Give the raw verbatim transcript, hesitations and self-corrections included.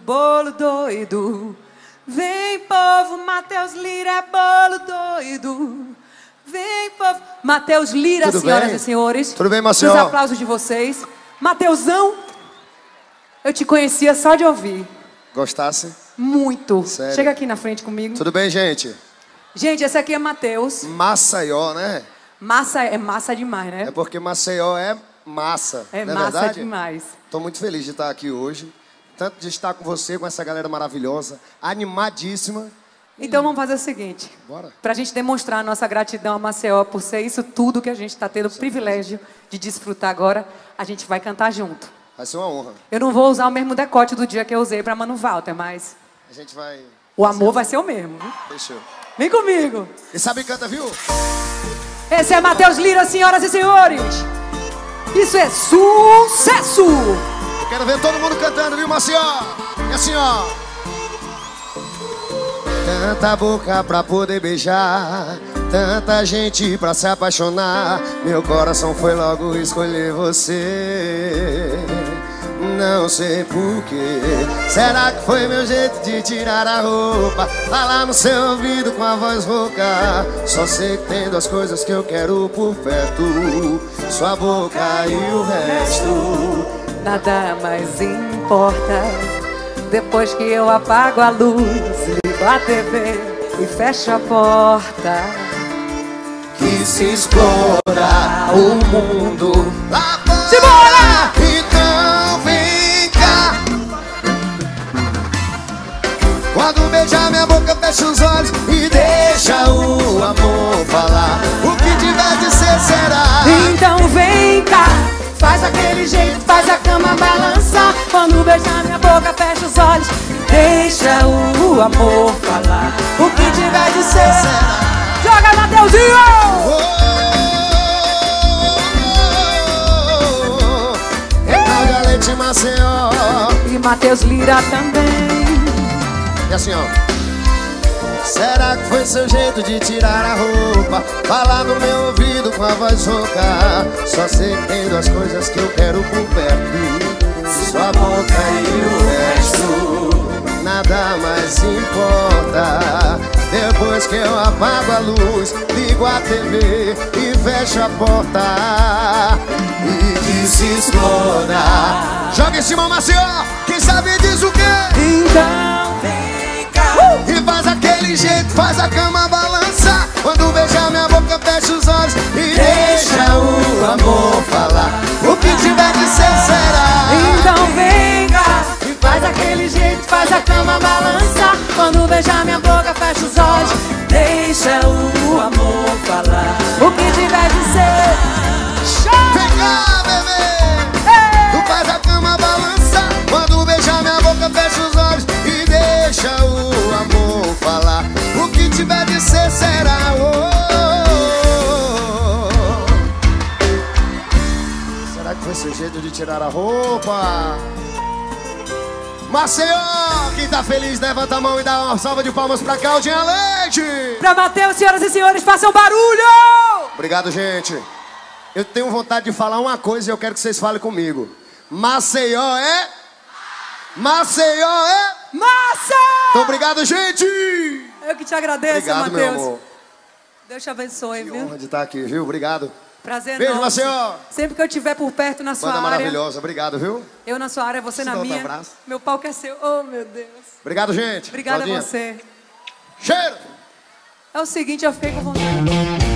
bolo doido. Vem, povo, Matheus Lira é bolo doido. Vem, povo. Matheus Lira, Tudo senhoras bem? e senhores. Tudo bem, Maceió? Os aplausos de vocês. Matheusão, eu te conhecia só de ouvir. Gostasse? Muito. Sério? Chega aqui na frente comigo. Tudo bem, gente? Gente, esse aqui é Matheus. Maceió, né? Massa é massa demais, né? É porque Maceió é massa. É não é massa verdade? demais. Tô muito feliz de estar aqui hoje. Tanto de estar com você, com essa galera maravilhosa, animadíssima. Então vamos fazer o seguinte. Bora. Pra gente demonstrar a nossa gratidão a Maceió por ser isso tudo que a gente tá tendo o privilégio de desfrutar agora, a gente vai cantar junto. Vai ser uma honra. Eu não vou usar o mesmo decote do dia que eu usei pra Mano Walter, mas A gente vai... o amor vai ser o mesmo, viu? Fechou. Vem comigo. E sabe canta, viu? Esse é Matheus Lira, senhoras e senhores. Isso é sucesso! Eu quero ver todo mundo cantando, viu, Maceió? E assim, ó. Tanta boca pra poder beijar, tanta gente pra se apaixonar. Meu coração foi logo escolher você. Não sei porquê. Será que foi meu jeito de tirar a roupa, falar no seu ouvido com a voz rouca? Só sei que tem duas coisas que eu quero por perto: sua boca e o resto. Nada mais importa. Depois que eu apago a luz, ligo a T V e fecho a porta, que se explora o mundo lá fora. Simbora! Então vem cá. Quando beijar minha boca, fecha os olhos e deixa o amor falar. O que tiver de ser, será. Então vem cá, faz aquele jeito, faz a cama balançar. Quando beijar minha boca, fecha os olhos e deixa o amor falar. O que tiver de ser, será. Joga, Mateuzinho! É Cláudia Leite Maceió E Matheus Lira também. E assim, ó. Será que foi seu jeito de tirar a roupa, falar no meu ouvido com a voz rouca? Só sei que tem duas coisas que eu quero por perto: sua boca e o resto. Nada mais importa. Depois que eu apago a luz, ligo a T V e fecho a porta, e que se exploda. Joga em cima, Maceió. Quem sabe diz o quê? Então vem cá, uh! E faz aquele jeito, faz a cama balançar. Quando beijar minha boca, fecha os olhos e deixa o amor falar. O que tiver de ser, será. Então vem cá, e faz aquele jeito, faz a cama balançar. Quando beijar minha boca, fecha os olhos, deixa o amor falar. O que tiver de ser, chama. Vem cá, bebê. Ei! Tu faz a cama balançar. Quando beijar minha boca, fecha os olhos e deixa o amor falar. O que tiver de ser, será. Oh. Será que foi seu jeito de tirar a roupa? Maceió, quem tá feliz, levanta a mão e dá uma salva de palmas pra Claudinha Leite. Pra Matheus, senhoras e senhores, façam barulho! Obrigado, gente. Eu tenho vontade de falar uma coisa e eu quero que vocês falem comigo. Maceió é... Maceió é... Massa! Então, obrigado, gente. Eu que te agradeço, Obrigado, meu Matheus. amor. Deus te abençoe, Que viu? honra de estar aqui, viu? Obrigado. Prazer Beijo, nosso. Maceió. Sempre que eu estiver por perto na sua Banda área, maravilhosa. Obrigado, viu? eu na sua área, você Se na dá outro minha. abraço. Meu palco é seu. Oh, meu Deus. Obrigado, gente. Obrigada Claudinha. a você. Cheiro. É o seguinte, eu fiquei com vontade.